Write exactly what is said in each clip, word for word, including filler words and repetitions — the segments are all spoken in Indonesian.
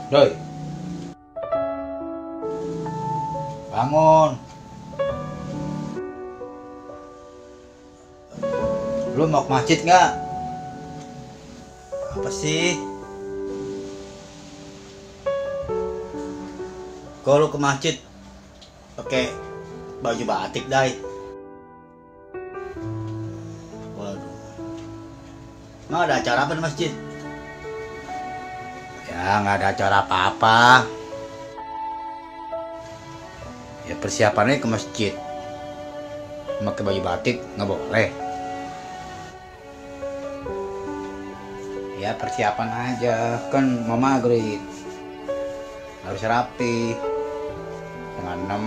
Doi, bangun. Lu mau ke masjid nggak? Apa sih? Kalau lu ke masjid pakai baju batik, Dai. Waduh. Nggak ada acara apa di masjid? Ya nggak ada acara apa-apa. Ya persiapannya ke masjid. Pakai baju batik nggak boleh. Ya persiapan aja, kan mau maghrib. Harus rapi. Setengah enam.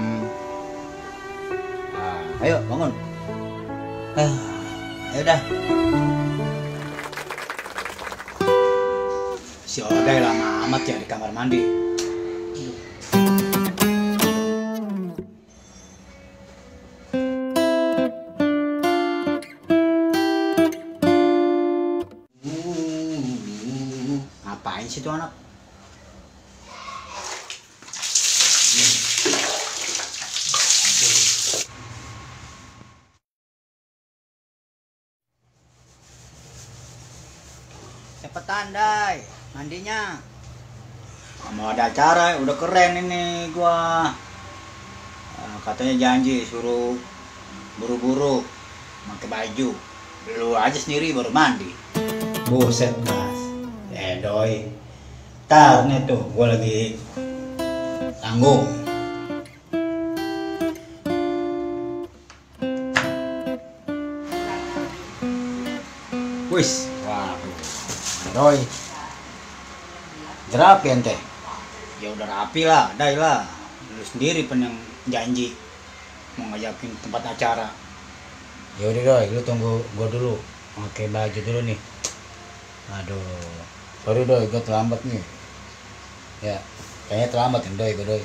Nah, ayo bangun. Ah, ayo dah. Si Odai lama amat ya di kamar mandi. Ngapain sih tuh anak? Cepetan, Dai, mandinya. Mau ada acara, udah keren ini gua. Nah, katanya janji suruh buru-buru pakai baju. Lu aja sendiri baru mandi. Buset, Mas. Eh, Doi. Ntar nih tuh, gua lagi tanggung. Wis, waduh. Doi. Rapi ente. Ya udah rapi lah, Dai lah. Lu sendiri pen yang janji mau ngajakin tempat acara. Ya udah Doi, lu tunggu gua dulu. Pakai baju dulu nih. Aduh. Sorry Doi, gua terlambat nih. Ya, kayaknya terlambat kan Doi, gua Doi.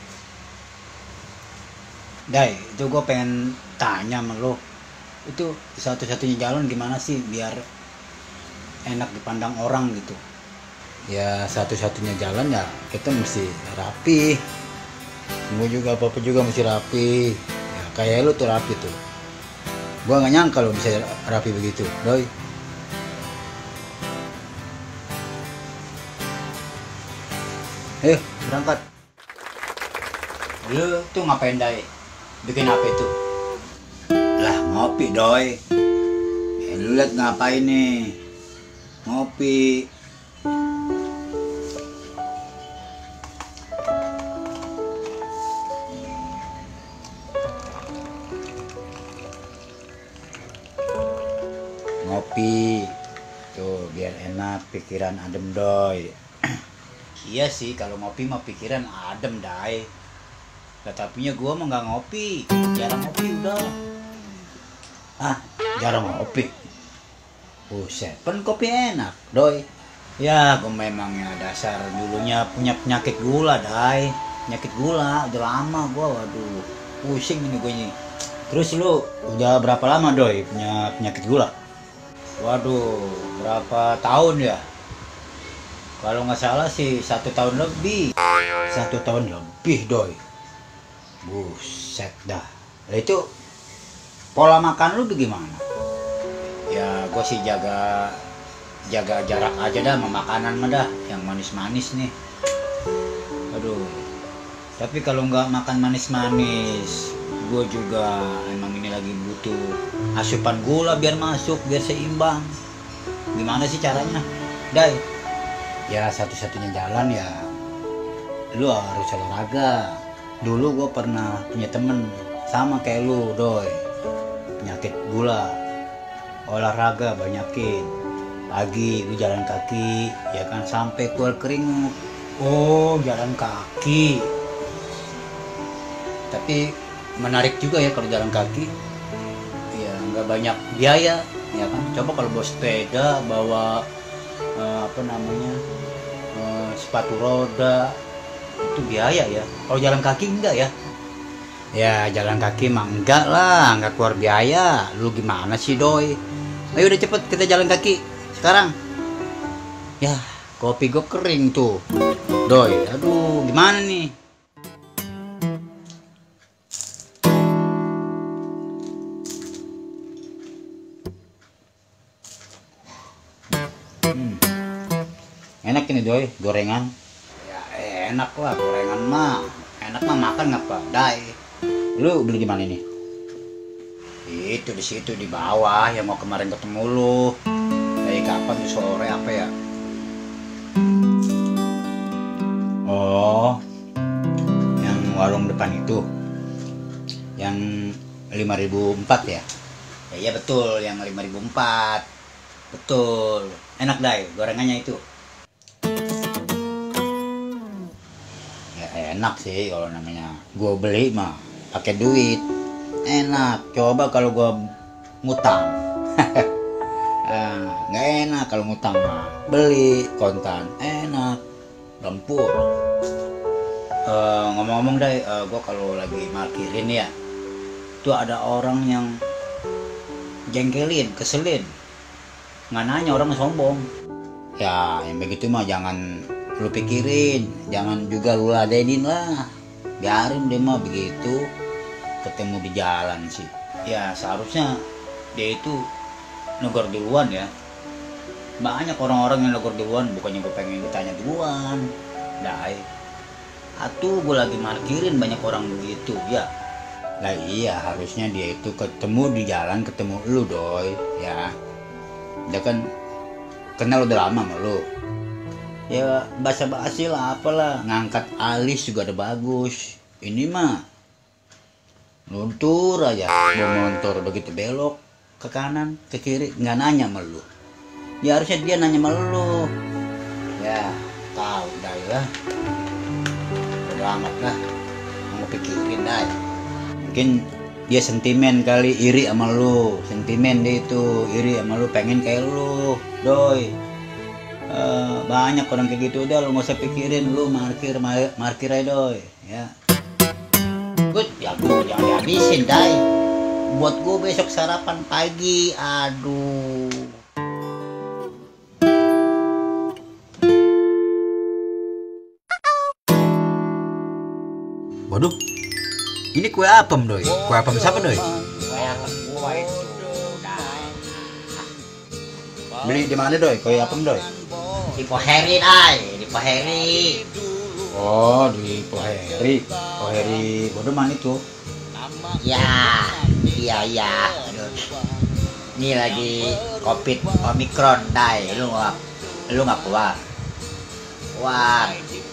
Dai, itu gua pengen tanya sama lu. Itu satu-satunya jalan gimana sih biar enak dipandang orang gitu? Ya satu-satunya jalan ya kita mesti rapi. Gue juga apa-apa juga mesti rapi. Ya kayak lu tuh rapi tuh. Gua nggak nyangka lo bisa rapi begitu, Doi. Eh, berangkat. Lu tuh ngapain, Dai? Bikin apa itu? Lah ngopi, Doi. Eh, lu liat ngapain nih? Ngopi. Ngopi tuh biar enak, pikiran adem, Doi. Iya sih, kalau ngopi mah pikiran adem, Dai. Tetapinya gua mah nggak ngopi, jarang ngopi udah. Ah, jarang ngopi. Buset, pen kopi enak, Doi. Ya, gua memangnya dasar dulunya punya penyakit gula, Dai. Penyakit gula, udah lama gua, waduh. Pusing ini gue ini. Terus lu udah berapa lama, Doi, punya penyakit gula? Waduh, berapa tahun ya? Kalau nggak salah sih satu tahun lebih. Satu tahun lebih, Doi. Buset dah. Nah, itu pola makan lu tuh gimana? Ya, gue sih jaga jaga jarak aja dah sama makanan mah dah, yang manis-manis nih. Aduh. Tapi kalau nggak makan manis-manis, gue juga emang ini lagi butuh asupan gula biar masuk, biar seimbang. Gimana sih caranya, Dai? Ya satu-satunya jalan ya lu harus olahraga. Dulu gue pernah punya temen sama kayak lu, Doi, penyakit gula. Olahraga banyakin. Pagi lu jalan kaki, ya kan, sampai keluar keringat. Oh, jalan kaki. Tapi menarik juga ya kalau jalan kaki. Ya nggak banyak biaya, ya kan. Coba kalau bawa sepeda, bawa eh, apa namanya eh, sepatu roda, itu biaya ya. Kalau jalan kaki enggak ya? Ya jalan kaki mah enggak lah, enggak keluar biaya. Lu gimana sih, Doi? Ayo udah cepet kita jalan kaki sekarang. Ya Kopi gue kering tuh. Doi, aduh gimana nih? Hmm. Enak ini Doi, gorengan. Ya enak lah gorengan mah. Enak mah makan ngapa? Dai. Lu beli di mana nih? Itu di situ di bawah yang mau kemarin ketemu lu. Dari kapan tuh sore apa ya? Oh, yang warung depan itu. Yang lima ribu empat ya? Ya iya betul, yang lima ribu empat. Betul. Enak Dai gorengannya itu. Ya enak sih kalau namanya gue beli mah pakai duit. Enak. Coba kalau gue ngutang. Ah, nggak enak kalau ngutang mah. Beli kontan enak. Lempur. Uh, ngomong-ngomong Dai, uh, gue kalau lagi parkirin ya, tuh ada orang yang jengkelin, keselin, nggak nanya, orang sombong. Ya yang begitu mah jangan lu pikirin, jangan juga lu ladenin lah, biarin dia mah begitu. Ketemu di jalan sih, ya seharusnya dia itu negor duluan ya. Banyak orang-orang yang negor duluan, bukannya gue pengen ditanya duluan. Dai, atuh gue lagi markirin banyak orang begitu ya. Lah iya, harusnya dia itu ketemu di jalan, ketemu lu Doi ya. Dia kan kenal udah lama sama lu. Ya basa-basi lah apalah, ngangkat alis juga ada bagus. Ini mah luntur aja, bawa motor begitu belok ke kanan, ke kiri, nggak nanya sama lu. Ya harusnya dia nanya sama lu. Ya tahu Dai lah. Udah amat lah, mau pikirin Dai. Mungkin dia sentimen kali, iri sama lu. Sentimen dia itu, iri sama lu, pengen kayak lu Doi. Uh, banyak orang kayak gitu. Udah lu nggak usah pikirin, lu markir markir aja Doi ya. Good, ya lu jangan dihabisin Dai. Buat gue besok sarapan pagi. Aduh. Waduh, ini kue apem Doi. Kue apem siapa Doi? Kue apem gua itu Dai. Beli di mana Doi? Kue apem Doi? Di Poheri Dai, di Poheri. Oh, di Poheri. Poheri Bodoman itu. Ya, iya iya. Aduh. Ini lagi Covid Omikron Dai. Lu nggak, lu nggak keluar? Wah.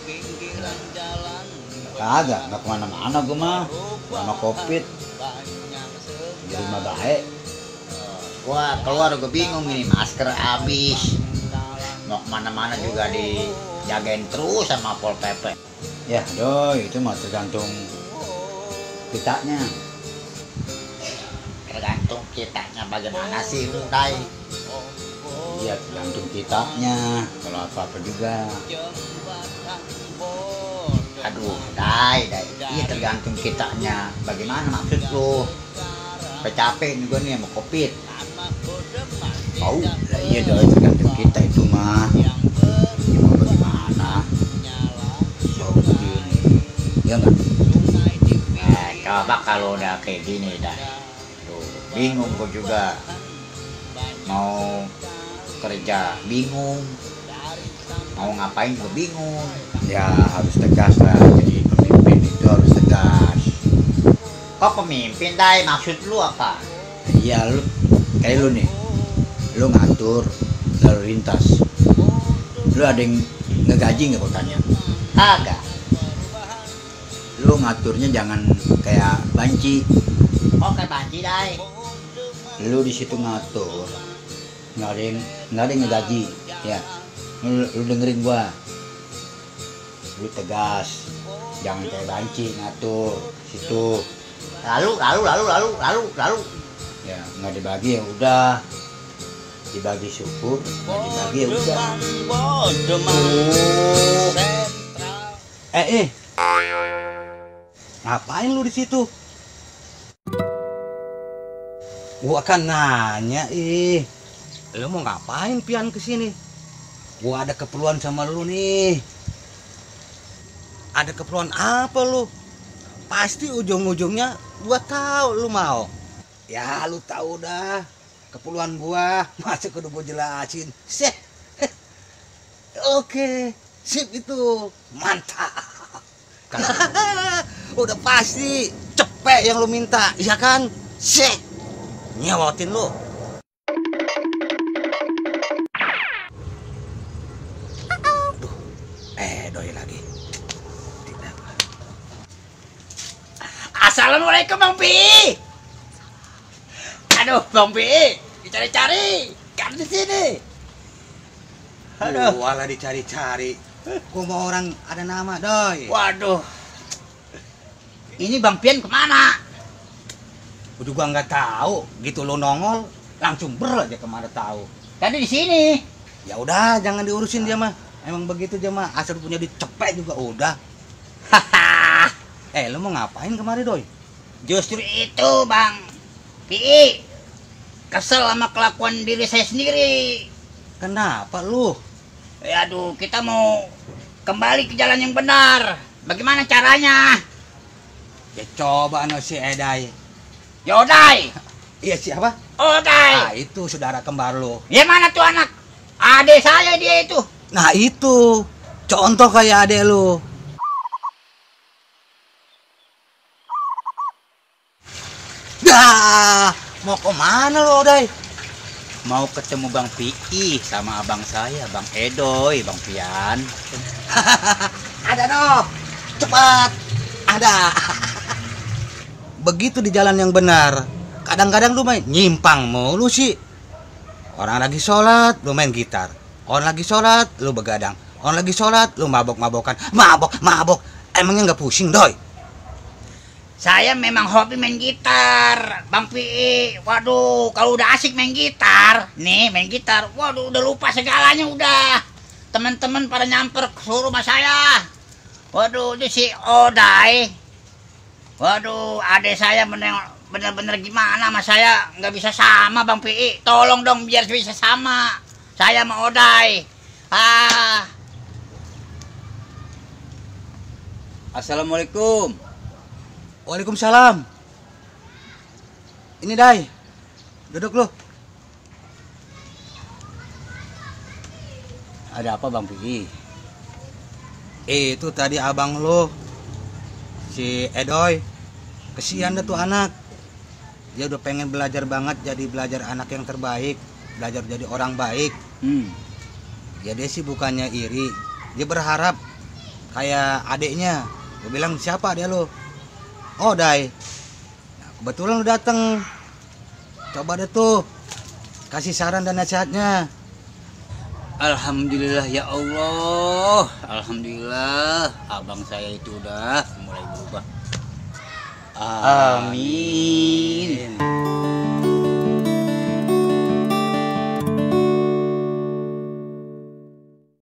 Kagak, nggak kemana-mana gue mah, sama Covid. Di rumah baik. Wah keluar gue bingung ini, masker habis. Mau kemana-mana juga dijagain terus sama Pol P P. Ya Doi, itu mah tergantung kitanya. Tergantung kitanya bagaimana sih lu Dai? Iya tergantung kitanya, kalau apa-apa juga. Aduh Dai, Dai, iya tergantung kitanya. Bagaimana maksud lu? Capek nih gue nih sama Covid. Tahu? Lah iya Doi, tergantung kita itu mah. Ya mau bagaimana? So begini, ya nggak? Nah, coba kalau udah kayak gini Dai, tuh bingung gue juga. Mau kerja bingung, mau ngapain gue bingung. Ya harus tegas lah, jadi pemimpin itu harus tegas. Kok pemimpin Dai, maksud lu apa? Iya lu, kayak lu nih, lu ngatur lalu lintas. Lu ada yang ngegaji nggak kau tanya? Agak. Lu ngaturnya jangan kayak banci. Oh kayak banci Dai. Lu di situ ngatur, nggak ada yang nggak ada yang ngegaji ya. Lu, lu dengerin gua. Lu tegas, jangan kayak banci ngatur situ. Lalu lalu lalu lalu lalu lalu ya nggak dibagi ya udah, dibagi syukur, nggak dibagi ya udah. Eh eh ngapain lu di situ? Gua kan nanya ih, lu mau ngapain pian kesini? Gua ada keperluan sama lu nih. Ada keperluan apa lu? Pasti ujung-ujungnya gua tahu lu mau. Ya lu tahu dah keperluan gua, masa kudu gua jelasin. Sih. Oke, sip itu. Mantap. Udah pasti cepet yang lu minta, iya kan? Sip. Nyewotin lu. Duh, eh doi lagi. Assalamualaikum Bang Pi. Aduh Bang Pi, dicari-cari kan di sini. Aduh, walah dicari-cari. Gua mau orang ada nama, doi. Waduh. Ini Bang Pian kemana? Gua juga nggak tahu. Gitu lo nongol, langsung ber aja kemana tahu. Tadi di sini. Ya udah, jangan diurusin dia mah. Emang begitu dia mah. Asal punya dicepet juga udah. Haha. Eh, lo mau ngapain kemari, doi? Justru itu Bang Pi. Kesel sama kelakuan diri saya sendiri. Kenapa lu? Ya aduh, kita mau kembali ke jalan yang benar. Bagaimana caranya? Ya coba no si Edai. Yodai. Iya siapa? Odai. Ah, itu saudara kembar lu. Ya mana tuh anak? Adik saya dia itu. Nah itu, contoh kayak adek lu. Dah, mau kemana lo, Dai? Mau ketemu Bang Pi sama abang saya, Bang Edoy, Bang Pian. Ada no, cepat, ada. Begitu di jalan yang benar. Kadang-kadang lu main nyimpang mulu sih. Orang lagi sholat, lu main gitar. Orang lagi sholat, lu begadang. Orang lagi sholat, lu mabok-mabokan. Mabok, mabok. Emangnya nggak pusing, Doi? Saya memang hobi main gitar, Bang Pi. Waduh, kalau udah asik main gitar, nih main gitar, waduh udah lupa segalanya udah. Teman-teman pada nyamper ke rumah saya. Waduh, itu si Odai. Waduh, adek saya bener-bener gimana sama saya, nggak bisa sama Bang Pi. Tolong dong biar bisa sama. Saya sama Odai. Ah. Assalamualaikum. Waalaikumsalam. Ini Dai, duduk lu. Ada apa Bang Pi? Eh, itu tadi abang lu, si Edoy. Kesian dah tuh anak. Dia udah pengen belajar banget jadi belajar anak yang terbaik, belajar jadi orang baik. Hmm. Ya dia sih bukannya iri, dia berharap kayak adiknya. Gue bilang siapa dia lu? Oh Dai, nah, kebetulan lu dateng. Coba deh tuh kasih saran dan nasihatnya. Alhamdulillah ya Allah. Alhamdulillah abang saya itu udah mulai berubah. Amin.